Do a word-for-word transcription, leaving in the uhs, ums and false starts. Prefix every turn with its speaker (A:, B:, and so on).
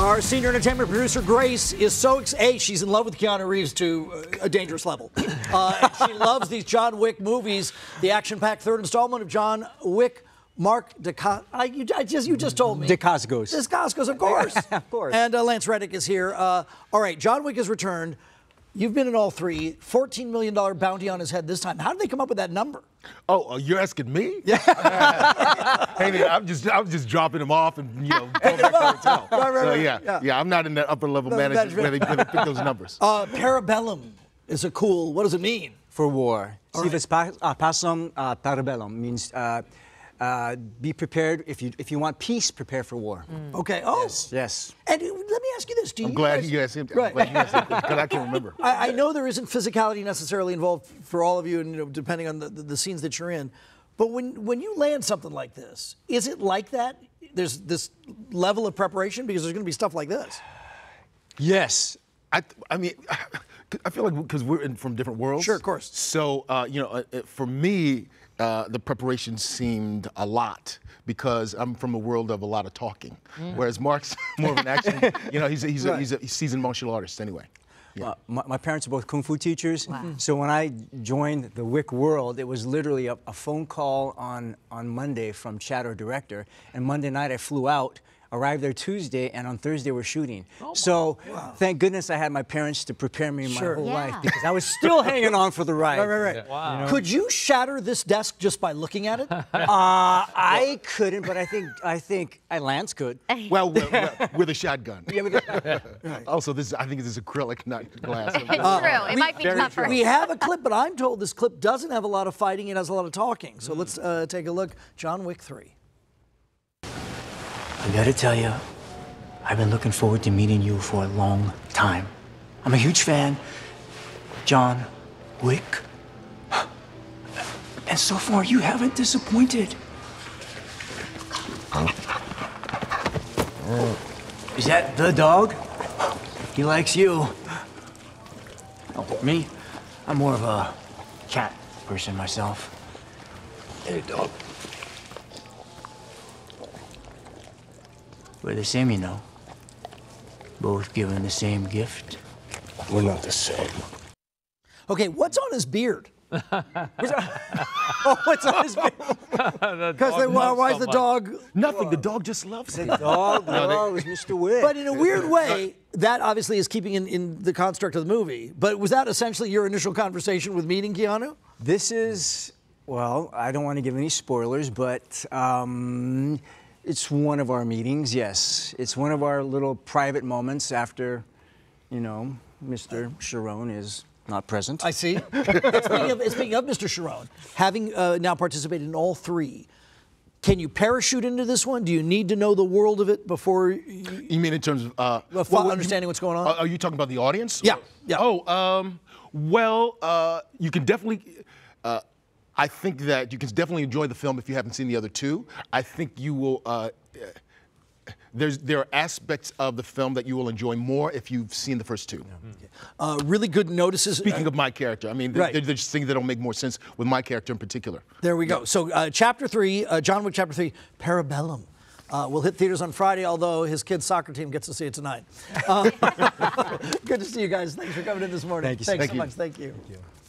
A: Our senior entertainment producer, Grace, is so ex A, she's in love with Keanu Reeves to a dangerous level. Uh, and she loves these John Wick movies. The action-packed third installment of John Wick. Mark Dacascos, I, you, I just, you just told me.
B: Dacascos.
A: Dacascos, of course.
B: Of course.
A: And uh, Lance Reddick is here. Uh, all right, John Wick has returned. You've been in all three. fourteen million dollar bounty on his head this time. How did they come up with that number?
C: Oh, uh, you're asking me? Yeah. Hey, man, I'm just, I'm just dropping them off and, you know, going back to the hotel.
A: Right, right,
C: so,
A: right.
C: yeah,
A: Yeah.
C: yeah, I'm not in that upper level
A: No,
C: management
A: that's
C: where they, where they pick those numbers.
A: Uh, Parabellum is a cool, what does it mean?
B: For war.
A: All
B: See,
A: right.
B: this pa uh, pasum uh, parabellum means uh, uh, be prepared. If you if you want peace, prepare for war.
A: Mm. Okay. Oh.
B: Yes. Yes.
A: And uh, let me ask you this: Do
C: I'm
A: you
C: glad
A: guys,
C: you asked him. I'm
A: Right.
C: glad you asked him because I can't remember.
A: I, I know there isn't physicality necessarily involved for all of you, and you know, depending on the, the, the scenes that you're in. But when when you land something like this, is it like that? There's this level of preparation because there's going to be stuff like this.
B: Yes.
C: I, I mean, I feel like because we're in from different worlds.
A: Sure, of course.
C: So, uh, you know, uh, for me, uh, the preparation seemed a lot because I'm from a world of a lot of talking, mm. whereas Mark's more of an action. You know, he's a, he's,
A: right.
C: a, he's a seasoned martial artist anyway. Yeah.
B: Uh, my, my parents are both kung fu teachers,
D: Wow.
B: so when I joined the Wick world, it was literally a, a phone call on on Monday from Chad, our director, and Monday night I flew out. Arrived there Tuesday, and on Thursday we're shooting.
D: Oh
B: so,
A: wow.
B: thank goodness I had my parents to prepare me
A: Sure.
B: my whole
D: Yeah.
B: life because I was still hanging on for the ride.
A: Right, right, right.
D: Yeah. Wow.
B: You know?
A: Could you shatter this desk just by looking at it?
B: Uh, I couldn't, but I think I think I Lance could.
C: Well, we're, we're, with a shotgun.
B: Yeah, with the-
A: Right.
C: Also, this I think this is acrylic, not glass.
D: It's true. It might be
B: very
D: tougher.
A: We have a clip, but I'm told this clip doesn't have a lot of fighting. It has a lot of talking. So let's uh, take a look. John Wick three.
E: I gotta tell you, I've been looking forward to meeting you for a long time. I'm a huge fan, John Wick. And so far, you haven't disappointed. Is that the dog? He likes you. Oh, me? I'm more of a cat person myself. Hey, dog. We're the same, you know. Both given the same gift.
F: We're not the same.
A: Okay, what's on his beard?
B: oh, what's on his beard?
A: Because why, why is the dog?
C: Nothing. The dog just loves it.
B: Dog, dog is Mister Wick.
A: But in a weird way, that obviously is keeping in, in the construct of the movie. But was that essentially your initial conversation with meeting Keanu?
B: This is, well, I don't want to give any spoilers, but um, it's one of our meetings, yes. It's one of our little private moments after, you know, Mister Sharon is not present.
A: I see. speaking, of, speaking of Mister Sharon, having uh, now participated in all three, can you parachute into this one? Do you need to know the world of it before you,
C: You mean in terms of uh,
A: well,
C: well,
A: understanding
C: you,
A: what's going on?
C: Are you talking about the audience?
A: Yeah, yeah.
C: Oh, um, well, uh, you can definitely. Uh, I think that you can definitely enjoy the film if you haven't seen the other two. I think you will. Uh, There's, there are aspects of the film that you will enjoy more if you've seen the first two.
A: Uh, really good notices.
C: Speaking of my character, I mean,
A: Right.
C: there, there's things that'll make more sense with my character in particular.
A: There we go. So uh, chapter three, uh, John Wick chapter three, Parabellum. Uh, will hit theaters on Friday, although his kid's soccer team gets to see it tonight. Uh, good to see you guys. Thanks for coming in this morning.
B: Thank you so
A: Thanks
C: much.
A: so much. Thank you.
B: Thank you.